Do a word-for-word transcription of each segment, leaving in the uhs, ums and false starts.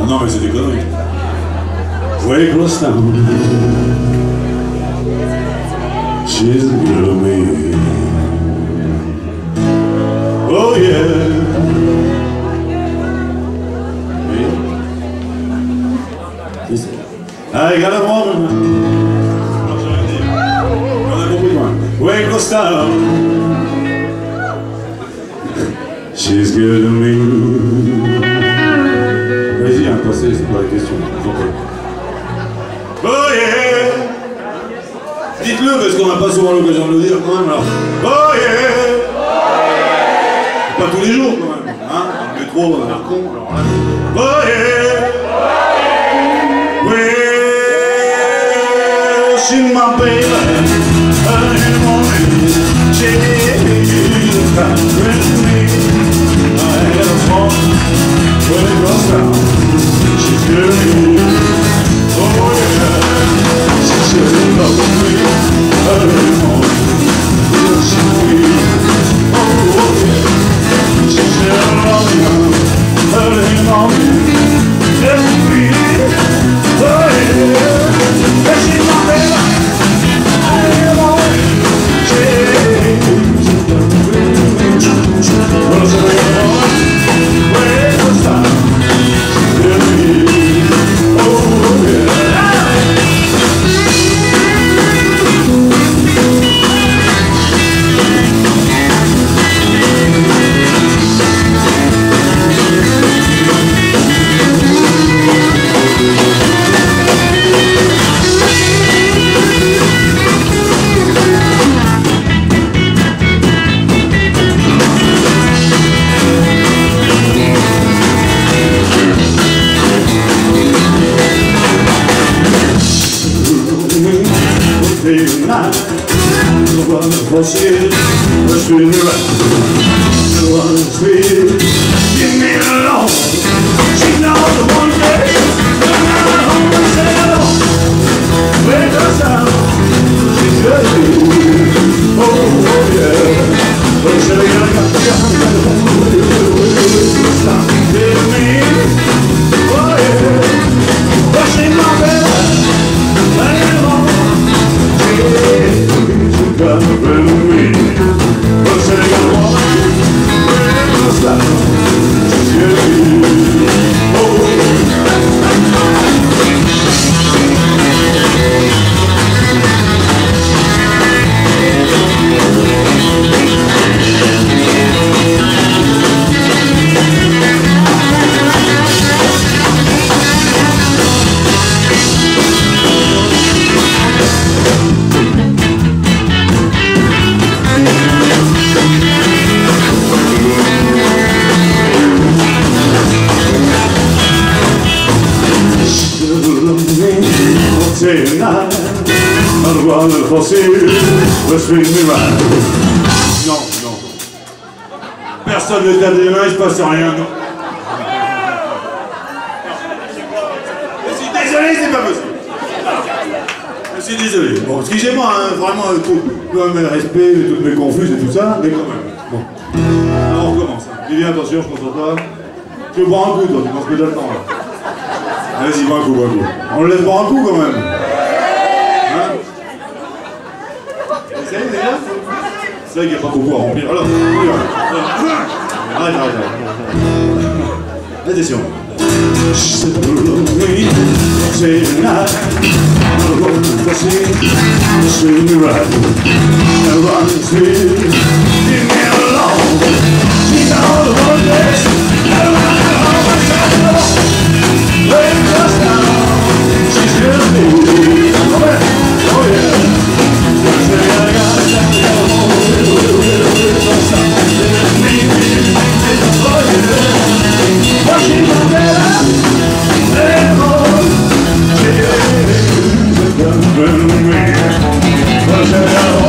Non mais c'est des conneries. Way close down. She's good to me. Oh yeah. I got a woman. On a compris quoi. Way close down. She's good to me. Vas-y, hein, passez, c'est pas la question. Oh yeah. Dites-le parce qu'on n'a pas souvent l'occasion de le dire quand même alors. Oh yeah. Pas tous les jours quand même. Hein, dans le métro, on a l'air con. Alors là. Oh yeah. Well, she's my baby. Early in the morning. She's with me. I had a phone when it goes down. She's good to me. Oh yeah. She's good to me. Early in the morning. Yeah, she's sweet. Oh yeah. She's good to me. Early in the morning. Yeah, she's sweet. Oh yeah. Yeah, she's my baby. Early in the morning. She's good to me. Well, she's good to me. Bullshit, let's do it right. The one who's sweet, give me alone. She knows the one day, I'm not home to settle. Wake us up, she's good to me. Oh, oh yeah. But she got got stop with me. Oh yeah. But she's my baby. Let it alone. Got the better me. But say I want you. What's that? She's good. Oh. Tonight, I'm one for you, let's bring me right. Non, non. Personne ne tape des mains, il se passe rien, non. Je suis désolé, c'est pas possible. Je suis désolé. Bon, excusez-moi, hein, vraiment, tout, tout mes respects, toutes mes confuses et tout ça, mais quand même. Bon. Alors on recommence. Vivian, attention, je ne concentre pas. Tu veux boire un coup, toi, tu penses que j'ai le temps, là. Vas-y, bois un coup, bois un coup. On le laisse boire un coup, quand même. C'est vrai qu'il n'y a pas beaucoup à remplir. Alors, arrête, arrête, arrête. Attention.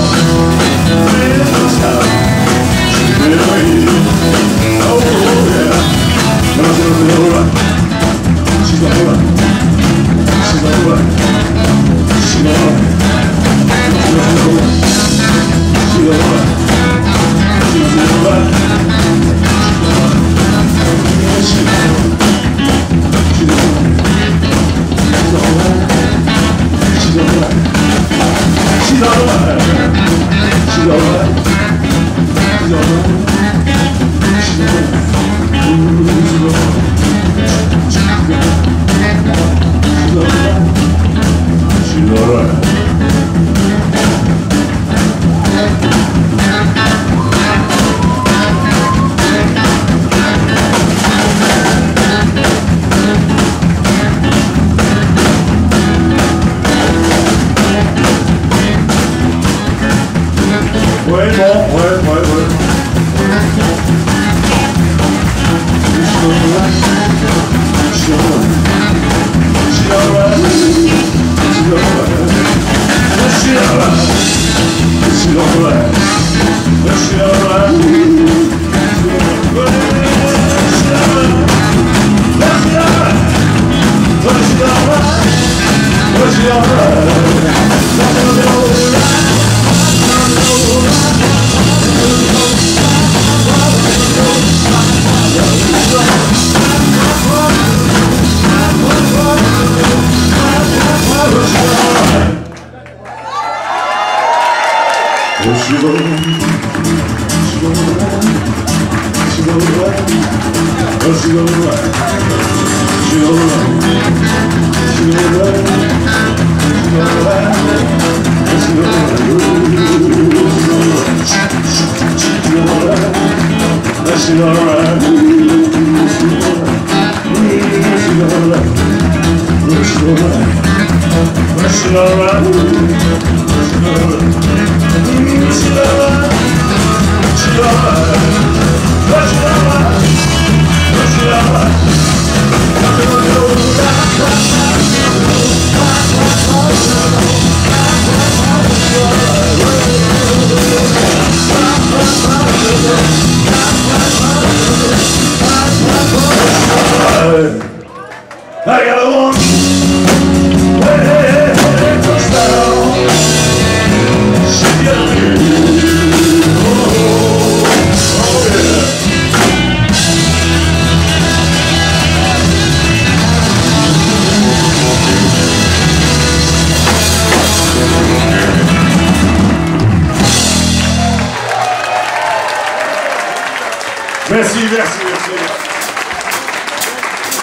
Oh yeah. She go, she go right, she go right, oh she go right, she go right, she go right, she go right, oh she go right, she go right, oh she go right, she go right, oh she go right, oh she go right, I got a one. Hey, hey, hey, hey, push down. Shake your feet. Oh, oh, yeah. Merci, merci.